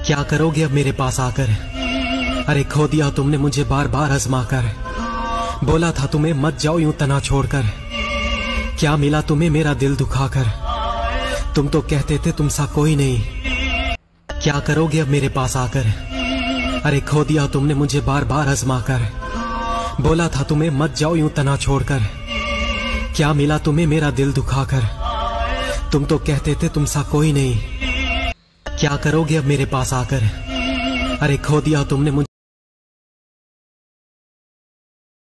क्या करोगे अब मेरे पास आकर? अरे खो दिया तुमने मुझे बार बार आजमा कर। बोला था तुम्हें मत जाओ यूं तना छोड़कर। क्या मिला तुम्हें मेरा दिल दुखाकर? तुम तो कहते थे तुम सा कोई नहीं। क्या करोगे अब मेरे पास आकर? अरे खो दिया तुमने मुझे बार बार आजमा कर। बोला था तुम्हें मत जाओ यूं तना छोड़कर। क्या मिला तुम्हें मेरा दिल दुखाकर? तुम तो कहते थे तुम सा कोई नहीं। क्या करोगे अब मेरे पास आकर? अरे खो दिया तुमने मुझे